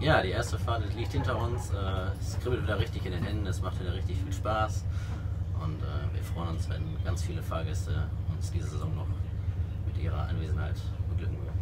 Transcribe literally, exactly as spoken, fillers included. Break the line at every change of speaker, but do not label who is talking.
Ja, die erste Fahrt liegt hinter uns. Äh, es kribbelt wieder richtig in den Händen, es macht wieder richtig viel Spaß. Und äh, wir freuen uns, wenn ganz viele Fahrgäste uns diese Saison noch mit ihrer Anwesenheit beglücken würden.